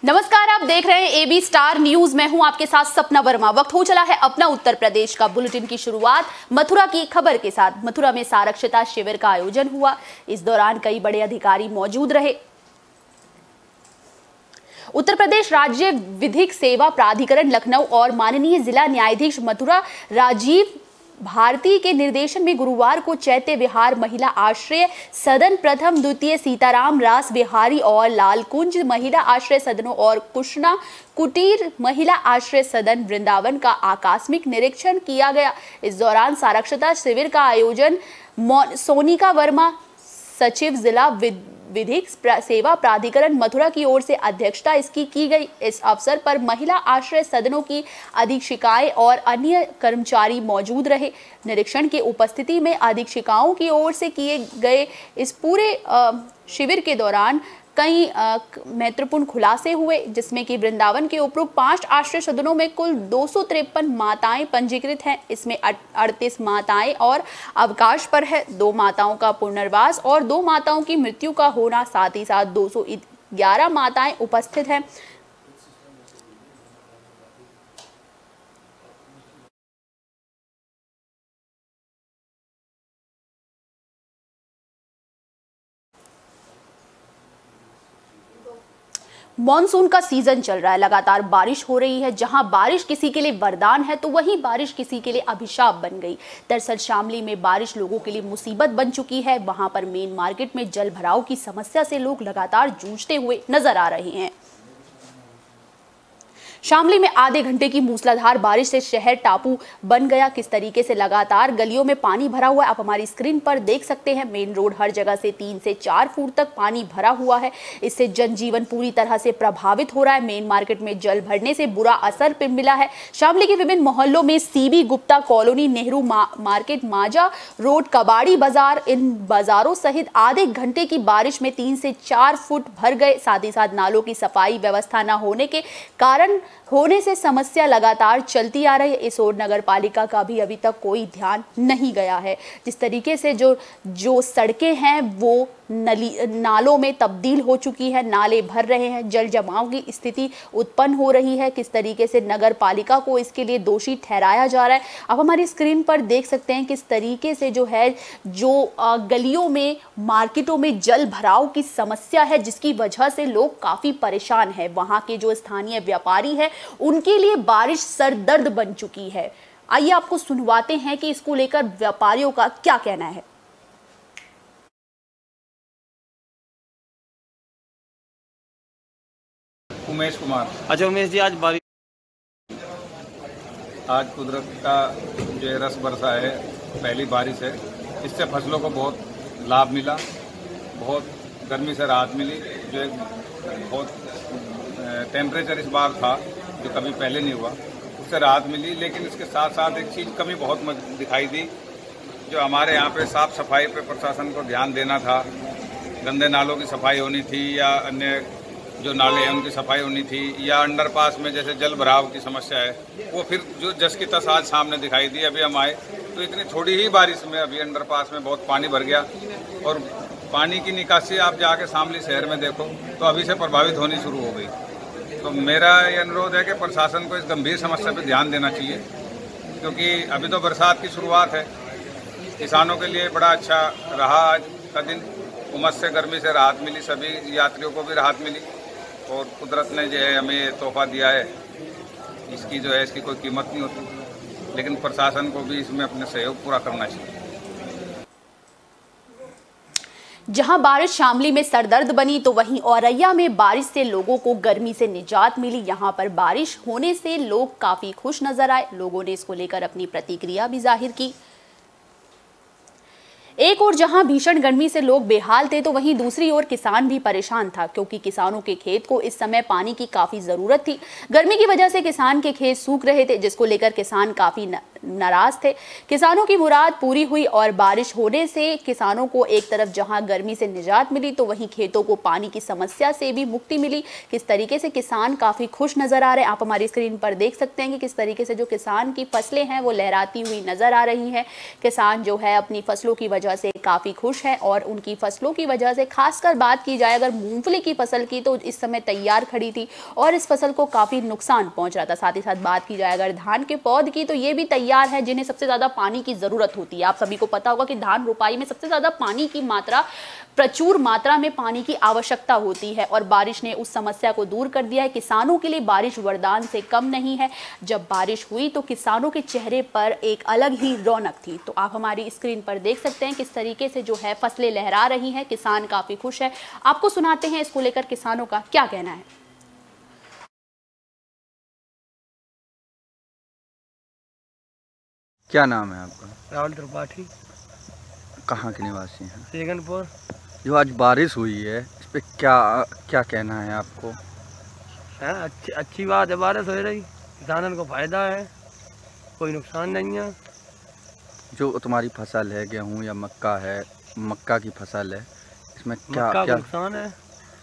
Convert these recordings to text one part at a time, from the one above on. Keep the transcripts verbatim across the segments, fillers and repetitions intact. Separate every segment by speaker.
Speaker 1: नमस्कार, आप देख रहे हैं एबी स्टार न्यूज। मैं हूं आपके साथ सपना वर्मा। वक्त हो चला है अपना उत्तर प्रदेश का। बुलेटिन की शुरुआत मथुरा की खबर के साथ। मथुरा में साक्षरता शिविर का आयोजन हुआ। इस दौरान कई बड़े अधिकारी मौजूद रहे। उत्तर प्रदेश राज्य विधिक सेवा प्राधिकरण लखनऊ और माननीय जिला न्यायाधीश मथुरा राजीव भारती के निर्देशन में गुरुवार को चैत्य विहार महिला आश्रय सदन, प्रथम द्वितीय सीताराम रास विहारी और लालकुंज महिला आश्रय सदनों और कृष्णा कुटीर महिला आश्रय सदन वृंदावन का आकस्मिक निरीक्षण किया गया। इस दौरान साक्षरता शिविर का आयोजन सोनिका वर्मा, सचिव जिला विधिक सेवा प्राधिकरण मथुरा की ओर से अध्यक्षता इसकी की गई। इस अवसर पर महिला आश्रय सदनों की अधीक्षिकाएं और अन्य कर्मचारी मौजूद रहे। निरीक्षण की उपस्थिति में अधीक्षिकाओं की ओर से किए गए इस पूरे शिविर के दौरान कई महत्वपूर्ण खुलासे हुए, जिसमें कि वृंदावन के उपरोक्त पांच आश्रय सदनों में कुल दो सौ तिरपन माताएं पंजीकृत हैं। इसमें अड़तीस माताएं और अवकाश पर है, दो माताओं का पुनर्वास और दो माताओं की मृत्यु का होना, साथ ही साथ दो सौ ग्यारह माताएं उपस्थित हैं। मॉनसून का सीजन चल रहा है, लगातार बारिश हो रही है। जहां बारिश किसी के लिए वरदान है तो वहीं बारिश किसी के लिए अभिशाप बन गई। दरअसल शामली में बारिश लोगों के लिए मुसीबत बन चुकी है। वहां पर मेन मार्केट में जल भराव की समस्या से लोग लगातार जूझते हुए नजर आ रहे हैं। शामली में आधे घंटे की मूसलाधार बारिश से शहर टापू बन गया। किस तरीके से लगातार गलियों में पानी भरा हुआ है आप हमारी स्क्रीन पर देख सकते हैं। मेन रोड हर जगह से तीन से चार फुट तक पानी भरा हुआ है। इससे जनजीवन पूरी तरह से प्रभावित हो रहा है। मेन मार्केट में जल भरने से बुरा असर मिला है। शामली के विभिन्न मोहल्लों में सीबी गुप्ता कॉलोनी, नेहरू मा, मार्केट, माजा रोड, कबाड़ी बाजार, इन बाजारों सहित आधे घंटे की बारिश में तीन से चार फुट भर गए। साथ ही साथ नालों की सफाई व्यवस्था न होने के कारण होने से समस्या लगातार चलती आ रही है। इस ओर नगर पालिका का भी अभी तक कोई ध्यान नहीं गया है। जिस तरीके से जो जो सड़कें हैं वो नली नालों में तब्दील हो चुकी है, नाले भर रहे हैं, जल जमाव की स्थिति उत्पन्न हो रही है। किस तरीके से नगर पालिका को इसके लिए दोषी ठहराया जा रहा है आप हमारी स्क्रीन पर देख सकते हैं। किस तरीके से जो है जो गलियों में, मार्केटों में जल भराव की समस्या है, जिसकी वजह से लोग काफी परेशान हैं। वहां के जो स्थानीय व्यापारी है उनके लिए बारिश सरदर्द बन चुकी है। आइए आपको सुनवाते हैं कि इसको लेकर व्यापारियों का क्या कहना है।
Speaker 2: उमेश कुमार।
Speaker 3: अच्छा उमेश जी, आज बारिश
Speaker 2: आज कुदरत का जो है रस बरसा है, पहली बारिश है। इससे फसलों को बहुत लाभ मिला, बहुत गर्मी से राहत मिली। जो एक बहुत टेम्परेचर इस बार था जो कभी पहले नहीं हुआ, उससे राहत मिली। लेकिन इसके साथ साथ एक चीज़ कमी बहुत दिखाई दी, जो हमारे यहाँ पे साफ सफाई पे प्रशासन को ध्यान देना था। गंदे नालों की सफाई होनी थी, या अन्य जो नाले हैं उनकी सफाई होनी थी, या अंडरपास में जैसे जल भराव की समस्या है, वो फिर जो जस की तस आज सामने दिखाई दी। अभी हम आए तो इतनी थोड़ी ही बारिश में अभी अंडरपास में बहुत पानी भर गया, और पानी की निकासी आप जाके शामली शहर में देखो तो अभी से प्रभावित होनी शुरू हो गई। तो मेरा ये अनुरोध है कि प्रशासन को इस गंभीर समस्या पर ध्यान देना चाहिए, क्योंकि अभी तो बरसात की शुरुआत है। किसानों के लिए बड़ा अच्छा रहा आज का दिन। उमस से, गर्मी से राहत मिली, सभी यात्रियों को भी राहत मिली, और कुदरत ने जो है हमें तोहफा दिया है, इसकी जो है इसकी कोई कीमत नहीं होती। लेकिन प्रशासन को भी इसमें अपने सहयोग पूरा करना चाहिए।
Speaker 1: जहां बारिश शामली में सरदर्द बनी तो वहीं औरैया में बारिश से लोगों को गर्मी से निजात मिली। यहां पर बारिश होने से लोग काफी खुश नजर आए। लोगों ने इसको लेकर अपनी प्रतिक्रिया भी जाहिर की। एक ओर जहां भीषण गर्मी से लोग बेहाल थे तो वहीं दूसरी ओर किसान भी परेशान था, क्योंकि किसानों के खेत को इस समय पानी की काफी जरूरत थी। गर्मी की वजह से किसान के खेत सूख रहे थे, जिसको लेकर किसान काफी नाराज थे। किसानों की मुराद पूरी हुई और बारिश होने से किसानों को एक तरफ जहां गर्मी से निजात मिली तो वहीं खेतों को पानी की समस्या से भी मुक्ति मिली। किस तरीके से किसान काफी खुश नजर आ रहे हैं आप हमारी स्क्रीन पर देख सकते हैं कि किस तरीके से जो किसान की फसलें हैं वो लहराती हुई नजर आ रही हैं। किसान जो है अपनी फसलों की वजह से काफ़ी खुश हैं और उनकी फसलों की वजह से, खासकर बात की जाए अगर मूंगफली की फसल की, तो इस समय तैयार खड़ी थी और इस फसल को काफ़ी नुकसान पहुंच रहा था। साथ ही साथ बात की जाए अगर धान के पौध की, तो ये भी तैयार है जिन्हें सबसे ज़्यादा पानी की ज़रूरत होती है। आप सभी को पता होगा कि धान रोपाई में सबसे ज़्यादा पानी की मात्रा, प्रचुर मात्रा में पानी की आवश्यकता होती है और बारिश ने उस समस्या को दूर कर दिया है। किसानों के लिए बारिश वरदान से कम नहीं है। जब बारिश हुई तो किसानों के चेहरे पर एक अलग ही रौनक थी। तो आप हमारी स्क्रीन पर देख सकते हैं किस तरीके से जो है फसलें लहरा रही हैं, किसान काफी खुश है। आपको सुनाते हैं इसको लेकर किसानों का क्या कहना है।
Speaker 3: क्या नाम है आपका?
Speaker 4: राहुल त्रिपाठी।
Speaker 3: कहाँ के निवासी हैं?
Speaker 4: सेगनपुर।
Speaker 3: जो आज बारिश हुई है इस पे क्या क्या कहना है आपको?
Speaker 4: है अच्छी अच्छी बात है, बारिश हो रही, किसानों को फायदा है, कोई नुकसान नहीं है।
Speaker 3: जो तुम्हारी फसल है गेहूँ या मक्का है, मक्का की फसल है, इसमें क्या
Speaker 4: मक्का
Speaker 3: क्या
Speaker 4: नुकसान है?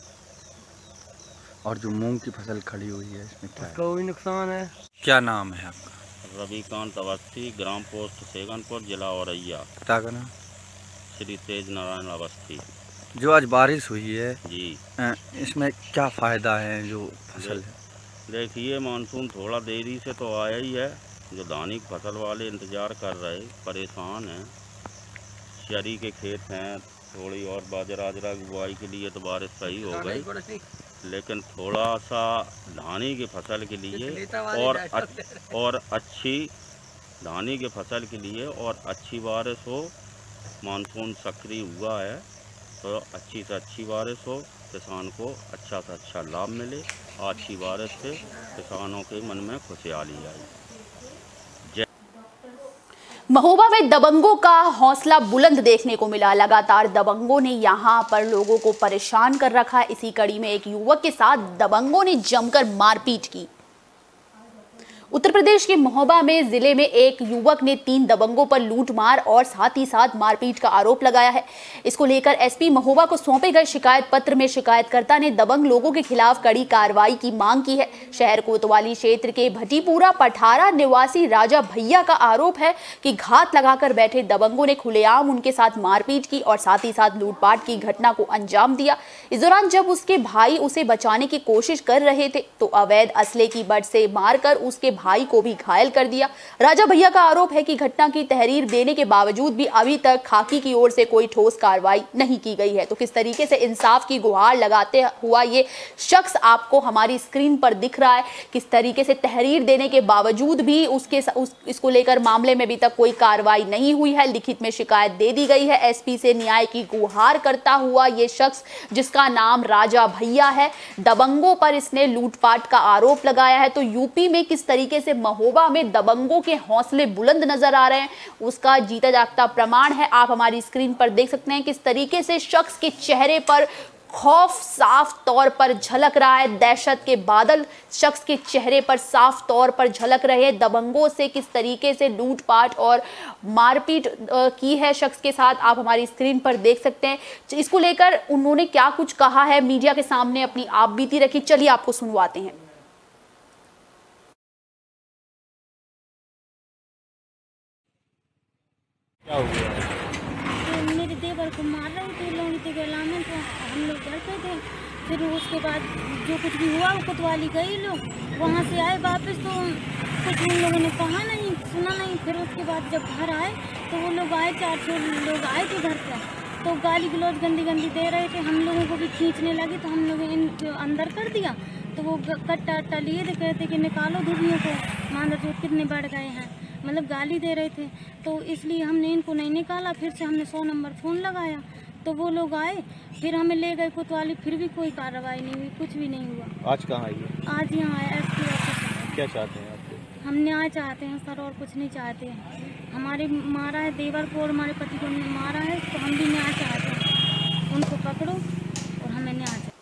Speaker 3: और जो मूंग की फसल खड़ी हुई है इसमें क्या है?
Speaker 4: कोई नुकसान है।
Speaker 3: क्या नाम है आपका?
Speaker 5: रविकांत अवस्थी, ग्राम पोस्ट सेगनपुर, जिला औरैया।
Speaker 3: पिता का नाम?
Speaker 5: श्री तेज नारायण अवस्थी।
Speaker 3: जो आज बारिश हुई है
Speaker 5: जी,
Speaker 3: इसमें क्या फ़ायदा है जो फसल है?
Speaker 5: देखिए मानसून थोड़ा देरी से तो आया ही है। जो धानी की फसल वाले इंतज़ार कर रहे, परेशान हैं। चरी के खेत हैं, थोड़ी और बाजरा अजरा की बुआई के लिए तो बारिश सही हो गई, लेकिन थोड़ा सा धानी की फसल के लिए और अच, और अच्छी धानी की फसल के लिए और अच्छी बारिश हो। मानसून सक्रिय हुआ है तो अच्छी से अच्छी बारिश हो, किसान को अच्छा से अच्छा लाभ मिले। अच्छी बारिश से किसानों के मन में खुशहाली आई।
Speaker 1: महोबा में दबंगों का हौसला बुलंद देखने को मिला। लगातार दबंगों ने यहां पर लोगों को परेशान कर रखा है। इसी कड़ी में एक युवक के साथ दबंगों ने जमकर मारपीट की। उत्तर प्रदेश के महोबा में जिले में एक युवक ने तीन दबंगों पर लूटमार और साथ ही साथ मारपीट का आरोप लगाया है। इसको लेकर एसपी महोबा को सौंपे गए शिकायत पत्र में शिकायतकर्ता ने दबंग लोगों के खिलाफ कड़ी कार्रवाई की मांग की है। शहर कोतवाली क्षेत्र के भटीपुरा पठारा निवासी राजा भैया का आरोप है कि घात लगाकर बैठे दबंगों ने खुलेआम उनके साथ मारपीट की और साथ ही साथ लूटपाट की घटना को अंजाम दिया। इस दौरान जब उसके भाई उसे बचाने की कोशिश कर रहे थे तो अवैध असले की बट से मारकर उसके भाई को भी घायल कर दिया। राजा भैया का आरोप है कि घटना की तहरीर देने के बावजूद भी अभी तक खाकी की ओर से कोई ठोस कार्रवाई नहीं की गई है। तो किस तरीके से इंसाफ की गुहार लगाते हुआ ये शख्स आपको हमारी स्क्रीन पर दिख रहा है, किस तरीके से तहरीर देने के बावजूद भी उसके उस, इसको लेकर मामले में अभी तक कोई कार्रवाई नहीं हुई है। लिखित में शिकायत दे दी गई है। एसपी से न्याय की गुहार करता हुआ ये शख्स जिसका नाम राजा भैया है, दबंगों पर इसने लूटपाट का आरोप लगाया है। तो यूपी में किस तरीके से महोबा में दबंगों के हौसले बुलंद नजर आ रहे हैं उसका जीता जागता प्रमाण है। आप हमारी स्क्रीन पर देख सकते हैं किस तरीके से शख्स के चेहरे पर खौफ साफ तौर पर झलक रहा है। दहशत के बादल शख्स के चेहरे पर साफ तौर पर झलक रहे हैं। दबंगों से किस तरीके से लूटपाट और मारपीट की है शख्स के साथ, आप हमारी स्क्रीन पर देख सकते हैं। इसको लेकर उन्होंने क्या कुछ कहा है, मीडिया के सामने अपनी आप बीती रखी, चलिए आपको सुनवाते हैं।
Speaker 6: क्या हो गया? तो मेरे देवर को मार रहे थे लोग थे गलाने, तो हम लोग घर पे थे। फिर उसके बाद जो कुछ भी हुआ वो कोतवाली गई, लोग वहाँ से आए वापस तो कुछ उन लोगों ने कहा नहीं, सुना नहीं। फिर उसके बाद जब घर आए तो वो लोग आए, चार छः लोग आए थे घर पर, तो गाली गलौज गंदी गंदी दे रहे थे। हम लोगों को भी खींचने लगे तो हम लोगों ने अंदर कर दिया। तो वो कट्टा अट्टा लिए थे, कहते कि निकालो धुबियों को, मांदर चोट कितने बढ़ गए हैं, मतलब गाली दे रहे थे। तो इसलिए हमने इनको नहीं निकाला। फिर से हमने सौ नंबर फ़ोन लगाया तो वो लोग आए, फिर हमें ले गए कोतवाली, फिर भी कोई कार्रवाई नहीं हुई, कुछ भी नहीं हुआ।
Speaker 7: आज कहाँ आई है?
Speaker 6: आज यहाँ आया एसपी ऑफिस।
Speaker 7: क्या चाहते हैं आप?
Speaker 6: हम न्याय चाहते हैं सर, और कुछ नहीं चाहते हैं। हमारे मारा है देवर को और हमारे पति को मारा है, तो हम भी न्याय चाहते हैं। उनको पकड़ो और हमें न्याय चाहिए।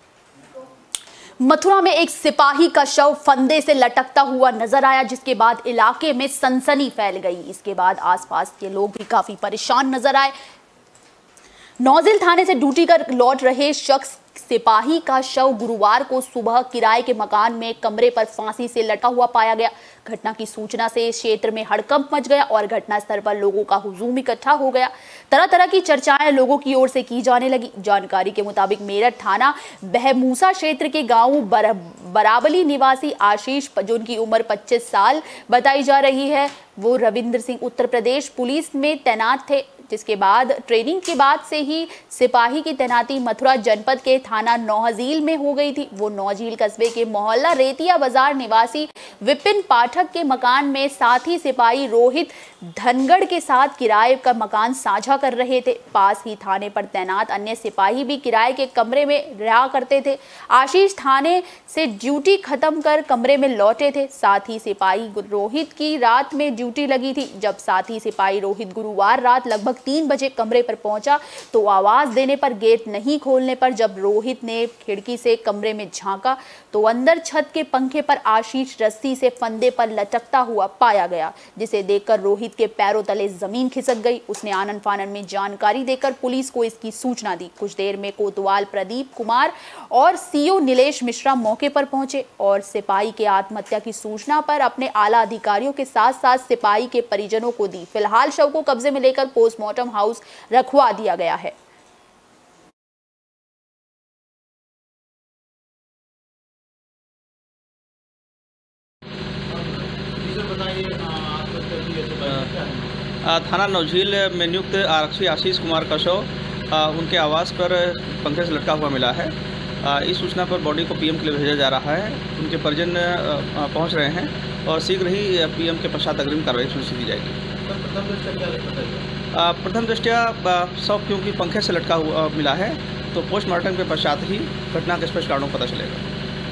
Speaker 1: मथुरा में एक सिपाही का शव फंदे से लटकता हुआ नजर आया, जिसके बाद इलाके में सनसनी फैल गई। इसके बाद आसपास के लोग भी काफी परेशान नजर आए। नौजिल थाने से ड्यूटी कर लौट रहे शख्स सिपाही का शव गुरुवार को सुबह किराए के मकान में कमरे पर फांसी से लटा हुआ पाया गया। घटना की सूचना से इस क्षेत्र में हड़कंप मच गया और घटनास्थल पर लोगों का हुजूम इकट्ठा हो गया। तरह तरह की चर्चाएं लोगों की ओर से की जाने लगी। जानकारी के मुताबिक मेरठ थाना बहमूसा क्षेत्र के गांव बर, बराबली निवासी आशीष, जो उनकी उम्र पच्चीस साल बताई जा रही है, वो रविंद्र सिंह उत्तर प्रदेश पुलिस में तैनात थे, जिसके बाद ट्रेनिंग के बाद से ही सिपाही की तैनाती मथुरा जनपद के थाना नौहजील में हो गई थी। वो नौझील कस्बे के मोहल्ला रेतिया बाजार निवासी विपिन पाठक के मकान में साथी सिपाही रोहित धनगढ़ के साथ किराए का मकान साझा कर रहे थे। पास ही थाने पर तैनात अन्य सिपाही भी किराए के कमरे में रहा करते थे। आशीष थाने से ड्यूटी खत्म कर कमरे में लौटे थे। साथी सिपाही रोहित की रात में ड्यूटी लगी थी। जब साथी सिपाही रोहित गुरुवार रात लगभग तीन बजे कमरे पर पहुंचा तो आवाज देने पर गेट नहीं खोलने पर जब रोहित ने खिड़की से कमरे में झांका तो अंदर छत के पंखे पर आशीष रस्सी से फंदे पर लटकता हुआ पाया गया, जिसे देखकर रोहित के पैरों तले जमीन खिसक गई। उसने आनन फानन में जानकारी देकर पुलिस को इसकी सूचना दी। कुछ देर में कोतवाल प्रदीप कुमार और सीओ नीलेश मिश्रा मौके पर पहुंचे और सिपाही के आत्महत्या की सूचना पर अपने आला अधिकारियों के साथ साथ सिपाही के परिजनों को दी। फिलहाल शव को कब्जे में लेकर पोस्टमार्टम हाउस रखवा दिया गया है।
Speaker 7: थाना नौझील में नियुक्त आरक्षी आशीष कुमार का शव उनके आवास पर पंखे से लटका हुआ मिला है। इस सूचना पर बॉडी को पीएम के लिए भेजा जा रहा है। उनके परिजन पहुंच रहे हैं और शीघ्र ही पीएम के पश्चात अग्रिम कार्रवाई सुनिश्चित की जाएगी। प्रथम दृष्टया शव क्योंकि पंखे से लटका हुआ मिला है तो पोस्टमार्टम के पश्चात ही घटना के स्पष्ट कारणों पता चलेगा।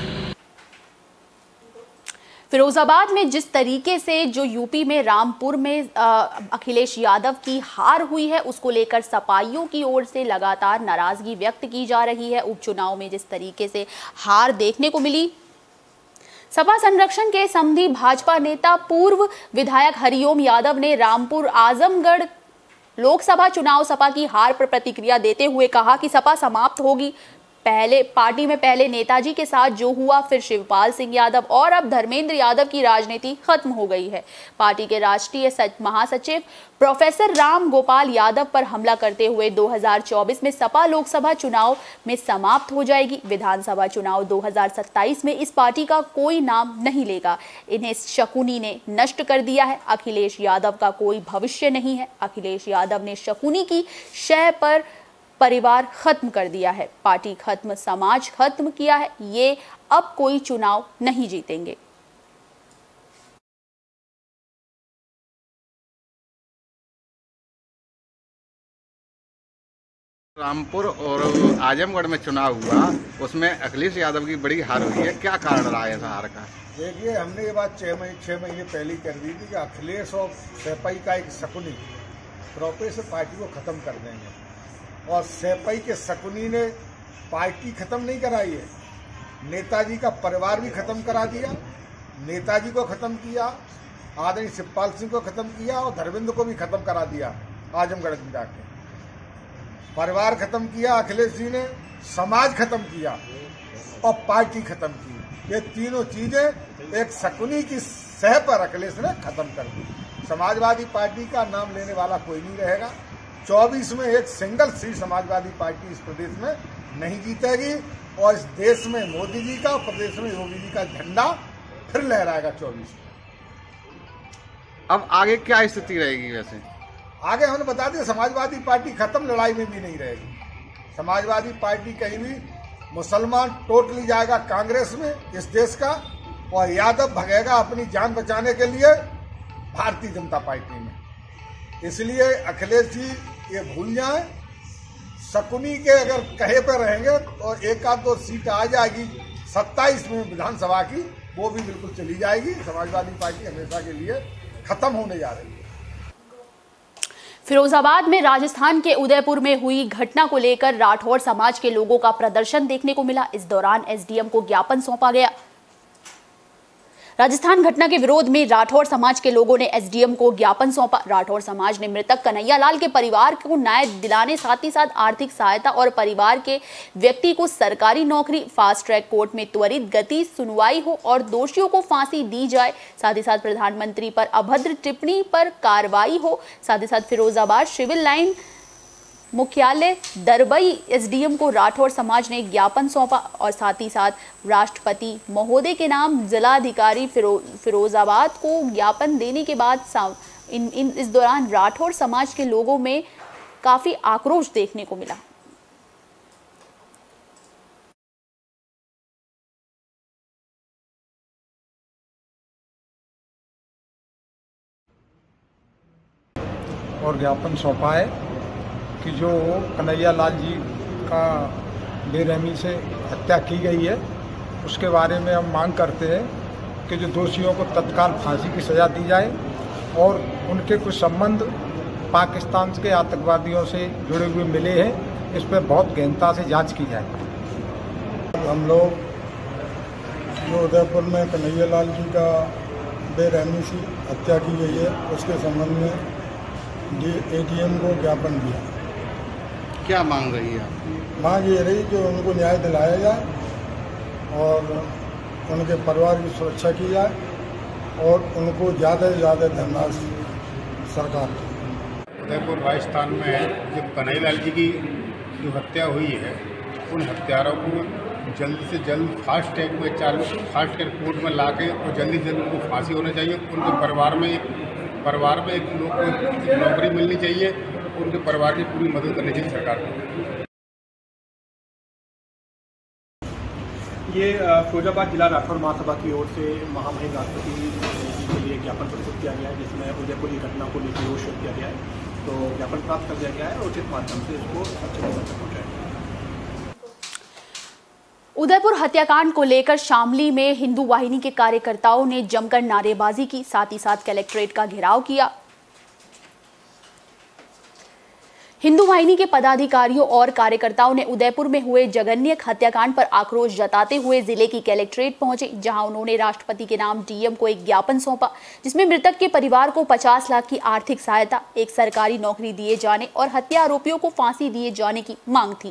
Speaker 1: फिरोजाबाद में जिस तरीके से जो यूपी में रामपुर में अखिलेश यादव की हार हुई है, उसको लेकर सपाइयों की ओर से लगातार नाराजगी व्यक्त की जा रही है। उपचुनाव में जिस तरीके से हार देखने को मिली, सपा संरक्षण के समधी भाजपा नेता पूर्व विधायक हरिओम यादव ने रामपुर आजमगढ़ लोकसभा चुनाव सपा की हार पर प्रतिक्रिया देते हुए कहा कि सपा समाप्त होगी। पहले पार्टी में पहले नेताजी के साथ जो हुआ, फिर शिवपाल सिंह यादव और अब धर्मेंद्र यादव की राजनीति खत्म हो गई है। पार्टी के राष्ट्रीय महासचिव प्रोफेसर राम गोपाल यादव पर हमला करते हुए दो हज़ार चौबीस में सपा लोकसभा चुनाव में समाप्त हो जाएगी। विधानसभा चुनाव दो हज़ार सत्ताईस में इस पार्टी का कोई नाम नहीं लेगा। इन्हें शकुनी ने नष्ट कर दिया है। अखिलेश यादव का कोई भविष्य नहीं है। अखिलेश यादव ने शकुनी की शह पर परिवार खत्म कर दिया है, पार्टी खत्म, समाज खत्म किया है। ये अब कोई चुनाव नहीं जीतेंगे।
Speaker 8: रामपुर और आजमगढ़ में चुनाव हुआ, उसमें अखिलेश यादव की बड़ी हार हुई है। क्या कारण रहा है हार का?
Speaker 9: देखिए, हमने ये बात छह महीने छह महीने पहले कर दी थी कि अखिलेश और सपाई का एक शकुनी प्रोफेसर पार्टी को खत्म कर देंगे, और सपाई के शकुनी ने पार्टी खत्म नहीं कराई है, नेताजी का परिवार भी खत्म करा दिया। नेताजी को खत्म किया, आदरणीय शिवपाल सिंह को खत्म किया और धर्मेंद्र को भी खत्म करा दिया। आजमगढ़ में जाके परिवार खत्म किया अखिलेश जी ने, समाज खत्म किया और पार्टी खत्म की। ये तीनों चीजें एक शकुनी की सह पर अखिलेश ने खत्म कर दी। समाजवादी पार्टी का नाम लेने वाला कोई नहीं रहेगा। चौबीस में एक सिंगल सीट समाजवादी पार्टी इस प्रदेश में नहीं जीतेगी और इस देश में मोदी जी का, प्रदेश में योगी जी का झंडा फिर लहराएगा चौबीस में।
Speaker 8: अब आगे क्या स्थिति रहेगी? वैसे
Speaker 9: आगे हमने बता दिया, समाजवादी पार्टी खत्म, लड़ाई में भी नहीं रहेगी। समाजवादी पार्टी कहीं भी, मुसलमान टोटली जाएगा कांग्रेस में इस देश का, और यादव भगेगा अपनी जान बचाने के लिए भारतीय जनता पार्टी में। इसलिए अखिलेश जी ये भूल जाएं, शकुनी के अगर कहे पर रहेंगे तो एक आध दो सीट आ जाएगी सत्ताईस में विधानसभा की, वो भी बिल्कुल चली जाएगी। समाजवादी पार्टी हमेशा के लिए खत्म होने जा रही है।
Speaker 1: फिरोजाबाद में राजस्थान के उदयपुर में हुई घटना को लेकर राठौर समाज के लोगों का प्रदर्शन देखने को मिला। इस दौरान एसडीएम को ज्ञापन सौंपा गया। राजस्थान घटना के विरोध में राठौर समाज के लोगों ने एसडीएम को ज्ञापन सौंपा। राठौर समाज ने मृतक कन्हैया लाल के परिवार को न्याय दिलाने, साथ ही साथ आर्थिक सहायता और परिवार के व्यक्ति को सरकारी नौकरी, फास्ट ट्रैक कोर्ट में त्वरित गति सुनवाई हो और दोषियों को फांसी दी जाए। साथ ही साथ प्रधानमंत्री पर अभद्र टिप्पणी पर कार्रवाई हो। साथ ही साथ फिरोजाबाद सिविल लाइन मुख्यालय दरबई एसडीएम को राठौर समाज ने ज्ञापन सौंपा और साथ ही साथ राष्ट्रपति महोदय के नाम जिलाधिकारी फिरो, फिरोजाबाद को ज्ञापन देने के बाद इन, इन इस दौरान राठौर समाज के लोगों में काफी आक्रोश देखने को मिला।
Speaker 9: और ज्ञापन सौंपा है कि जो कन्हैया लाल जी का बेरहमी से हत्या की गई है उसके बारे में हम मांग करते हैं कि जो दोषियों को तत्काल फांसी की सज़ा दी जाए और उनके कुछ संबंध पाकिस्तान के आतंकवादियों से जुड़े हुए मिले हैं, इस पर बहुत गहनता से जांच की जाए।
Speaker 10: हम लोग जो उदयपुर में कन्हैया लाल जी का बेरहमी से हत्या की गई है उसके संबंध में एडीएम को ज्ञापन दिया।
Speaker 8: क्या मांग रही है आप?
Speaker 10: मांग ये रही कि उनको न्याय दिलाया जाए और उनके परिवार की सुरक्षा की जाए और उनको ज़्यादा से ज़्यादा धनराशि सरकार।
Speaker 11: उदयपुर राजस्थान में जो कन्हैया लाल जी की जो हत्या हुई है उन हत्यारों को जल्द से जल्द फास्ट ट्रैक में चालू फास्ट ट्रैक कोर्ट में ला के और जल्दी से जल्द उनको फांसी होना चाहिए। उनके परिवार में एक परिवार में एक लोग को नौकरी मिलनी चाहिए, उनके परिवार की पूरी मदद करनी चाहिए सरकार को।
Speaker 12: ये फिरोजाबाद जिला राठौर महासभा की ओर से महामहिम राष्ट्रपति जी के लिए ज्ञापन प्रस्तुत किया गया है, जिसमें उदयपुर की घटना को लेकर रोष व्यक्त किया गया है। तो ज्ञापन प्राप्त कर दिया गया है और उचित माध्यम से इसको अच्छे तरीके से पहुँचाया।
Speaker 1: उदयपुर हत्याकांड को लेकर शामली में हिंदू वाहिनी के कार्यकर्ताओं ने जमकर नारेबाजी की, साथ ही साथ कलेक्ट्रेट का घेराव किया। हिंदू वाहिनी के पदाधिकारियों और कार्यकर्ताओं ने उदयपुर में हुए जघन्य हत्याकांड पर आक्रोश जताते हुए जिले की कलेक्ट्रेट पहुंचे, जहां उन्होंने राष्ट्रपति के नाम डीएम को एक ज्ञापन सौंपा, जिसमें मृतक के परिवार को पचास लाख की आर्थिक सहायता, एक सरकारी नौकरी दिए जाने और हत्या आरोपियों को फांसी दिए जाने की मांग थी।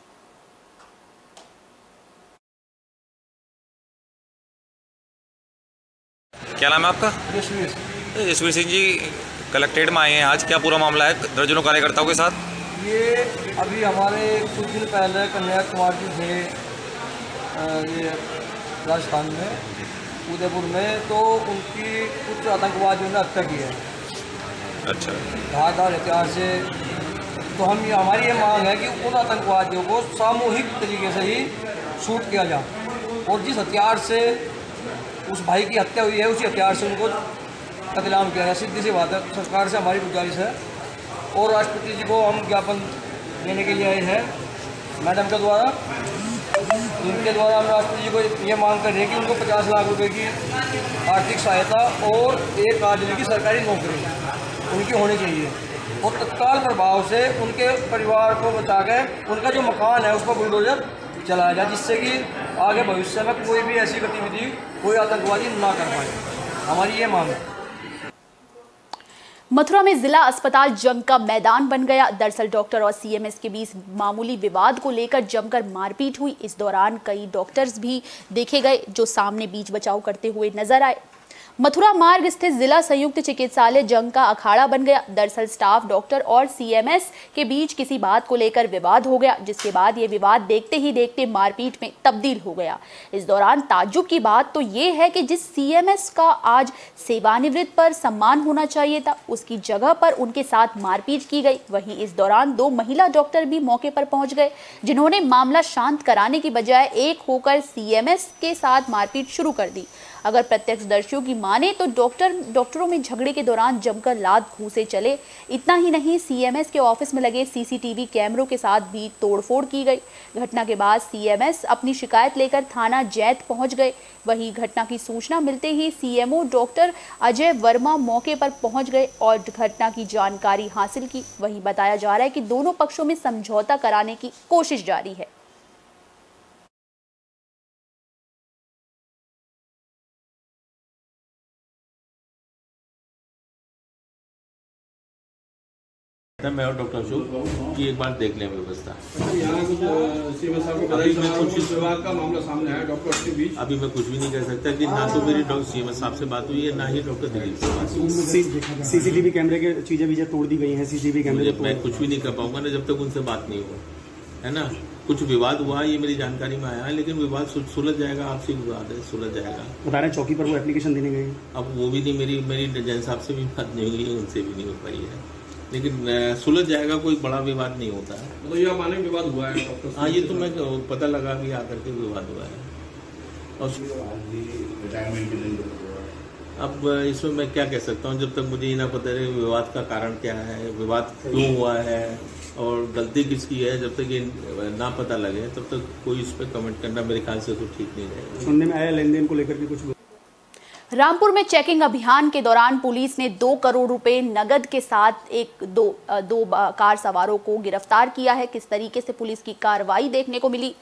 Speaker 13: क्या नाम है आपका? यशवीर सिंह जी, कलेक्ट्रेट में आए हैं आज, क्या पूरा मामला है दर्जनों कार्यकर्ताओं के साथ?
Speaker 4: ये अभी हमारे कुछ दिन पहले कन्हैया कुमार जी थे ये राजस्थान में उदयपुर में, तो उनकी कुछ आतंकवादियों ने हत्या की है।
Speaker 13: अच्छा।
Speaker 4: धारदार हथियार से। तो हम ये हमारी ये मांग है कि उन आतंकवादियों को सामूहिक तरीके से ही शूट किया जाए और जिस हथियार से उस भाई की हत्या हुई है उसी हथियार से उनको कत्लेआम किया है। सीधी सी बात है, सरकार से हमारी गुजारिश है और राष्ट्रपति जी को हम ज्ञापन देने के लिए आए हैं मैडम के द्वारा। इनके द्वारा हम राष्ट्रपति जी को ये मांग कर रहे हैं कि उनको पचास लाख रुपए की आर्थिक सहायता और एक आदमी की सरकारी नौकरी उनकी होनी चाहिए और तत्काल प्रभाव से उनके परिवार को बचा के उनका जो मकान है उस पर बुलडोजर चलाया जाए, जिससे कि आगे भविष्य में कोई भी ऐसी गतिविधि कोई आतंकवादी ना कर पाए। हमारी ये मांग है।
Speaker 1: मथुरा में जिला अस्पताल जंग का मैदान बन गया। दरअसल डॉक्टर और सीएमएस के बीच मामूली विवाद को लेकर जमकर मारपीट हुई। इस दौरान कई डॉक्टर्स भी देखे गए जो सामने बीच बचाव करते हुए नजर आए। मथुरा मार्ग स्थित जिला संयुक्त चिकित्सालय जंग का अखाड़ा बन गया। दरअसल स्टाफ डॉक्टर और सीएमएस के बीच किसी बात को लेकर विवाद हो गया, जिसके बाद ये विवाद देखते ही देखते मारपीट में तब्दील हो गया। इस दौरान ताज्जुब की बात तो ये है कि जिस सीएमएस का आज सेवानिवृत्त पर सम्मान होना चाहिए था, उसकी जगह पर उनके साथ मारपीट की गई। वहीं इस दौरान दो महिला डॉक्टर भी मौके पर पहुंच गए, जिन्होंने मामला शांत कराने की बजाय एक होकर सीएमएस के साथ मारपीट शुरू कर दी। अगर प्रत्यक्षदर्शियों की माने तो डॉक्टर डॉक्टरों में झगड़े के दौरान जमकर लात घूंसे चले। इतना ही नहीं, सीएमएस के ऑफिस में लगे सीसीटीवी कैमरों के साथ भी तोड़फोड़ की गई। घटना के बाद सीएमएस अपनी शिकायत लेकर थाना जैत पहुंच गए। वहीं घटना की सूचना मिलते ही सीएमओ डॉक्टर अजय वर्मा मौके पर पहुंच गए और घटना की जानकारी हासिल की। वहीं बताया जा रहा है कि दोनों पक्षों में समझौता कराने की कोशिश जारी है।
Speaker 14: मैं और डॉक्टर अशोक की एक बार देख लें व्यवस्था।
Speaker 15: यहाँ कुछ सीएम साहब को
Speaker 14: अभी मैं कुछ
Speaker 15: विवाद का मामला सामने आया डॉक्टर के बीच।
Speaker 14: अभी मैं कुछ भी नहीं कह सकता कि ना तो मेरी डॉक्टर सीएम साहब से बात हुई है, ना ही डॉक्टर दिलीप से बात हुई।
Speaker 15: सीसीटीवी कैमरे की चीजें भी तोड़ दी गई हैं। सीसीटीवी कैमरे
Speaker 14: मैं कुछ भी नहीं कर पाऊंगा ना जब तक उनसे बात नहीं हो, है ना। कुछ विवाद हुआ ये मेरी जानकारी में आया है, लेकिन विवाद सुलझ जाएगा। आपसी विवाद है, सुलझ जाएगा।
Speaker 15: बता रहे चौकी पर वो एप्लीकेशन देने गए,
Speaker 14: अब वो भी नहीं, मेरी मेरी जैन साहब से भी बात नहीं हुई है, उनसे भी नहीं हो पाई है, लेकिन सुलझ जाएगा। कोई बड़ा विवाद नहीं होता है।
Speaker 15: तो ये माने विवाद हुआ है डॉक्टर?
Speaker 14: हाँ, ये तो मैं पता लगा कि आकर के विवाद हुआ है। और अब इसमें मैं क्या कह सकता हूँ जब तक मुझे ये ना पता रहे विवाद का कारण क्या है, विवाद क्यों हुआ है और गलती किसकी है। जब तक ये ना पता लगे तब तक कोई इस पर कमेंट करना मेरे ख्याल से तो ठीक नहीं रहेगा।
Speaker 15: सुनने में आया लेन देन को लेकर के कुछ।
Speaker 1: रामपुर में चेकिंग अभियान के दौरान पुलिस ने दो करोड़ रुपए नगद के साथ एक दो दो कार सवारों को गिरफ्तार किया है। किस तरीके से पुलिस की कार्रवाई देखने को मिली।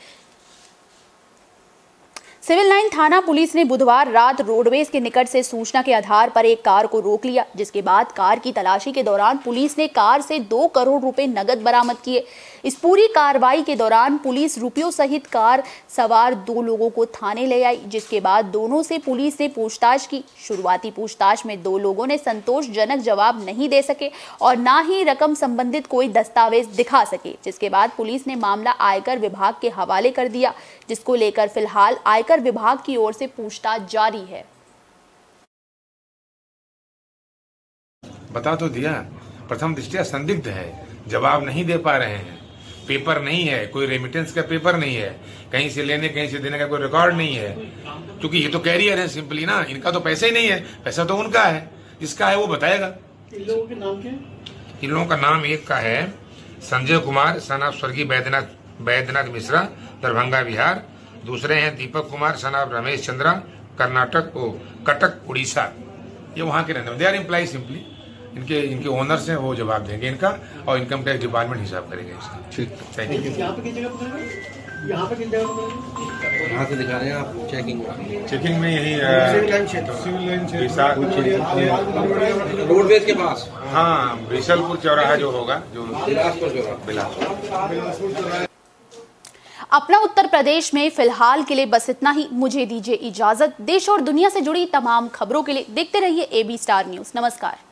Speaker 1: सिविल लाइन थाना पुलिस ने बुधवार रात रोडवेज के निकट से सूचना के आधार पर एक कार को रोक लिया, जिसके बाद कार की तलाशी के दौरान पुलिस ने कार से दो करोड़ रुपए नगद बरामद किए। इस पूरी कार्रवाई के दौरान पुलिस रुपयों सहित कार सवार दो लोगों को थाने ले आई, जिसके बाद दोनों से पुलिस ने पूछताछ की। शुरुआती पूछताछ में दो लोगों ने संतोषजनक जवाब नहीं दे सके और ना ही रकम संबंधित कोई दस्तावेज दिखा सके, जिसके बाद पुलिस ने मामला आयकर विभाग के हवाले कर दिया, जिसको लेकर फिलहाल आयकर विभाग की ओर से पूछताछ जारी है।
Speaker 16: बता तो दिया, प्रथम दृष्टया संदिग्ध है, जवाब नहीं दे पा रहे हैं, पेपर नहीं है, कोई रेमिटेंस का पेपर नहीं है, कहीं से लेने कहीं से देने का कोई रिकॉर्ड नहीं है, क्योंकि ये तो कैरियर है सिंपली ना, इनका तो पैसा ही नहीं है, पैसा तो उनका है, जिसका है वो बताएगा।
Speaker 15: इन लोगों के नाम क्या?
Speaker 16: इन लोगों का नाम एक का है संजय कुमार सन ऑफ स्वर्गीय बैद्यनाथ बैद्यनाथ मिश्रा दरभंगा बिहार, दूसरे हैं दीपक कुमार सन ऑफ रमेश चंद्रा कर्नाटक ओ कटक उड़ीसा। ये वहाँ के रहने, दे आर एम्प्लॉय सिंपली, इनके इनके ओनर्स हैं, वो जवाब देंगे इनका और इनकम टैक्स डिपार्टमेंट हिसाब करेगा इसका। ठीक, थैंक यू।
Speaker 15: यहाँ पे किस जगह पकड़ेंगे? यहाँ पे किस जगह पकड़ेंगे?
Speaker 14: यहाँ से दिखा रहे हैं आप चेकिंग
Speaker 16: चेकिंग में यही
Speaker 15: सिविल लाइन क्षेत्र सिविल लाइन क्षेत्र
Speaker 16: रोडवेज के पास, हाँ बिशलपुर चौराहा जो होगा, जो बिलासपुर बिलासपुर।
Speaker 1: अपना उत्तर प्रदेश में फिलहाल के लिए बस इतना ही। मुझे दीजिए इजाजत। देश और दुनिया से जुड़ी तमाम खबरों के लिए देखते रहिए एबी स्टार न्यूज। नमस्कार।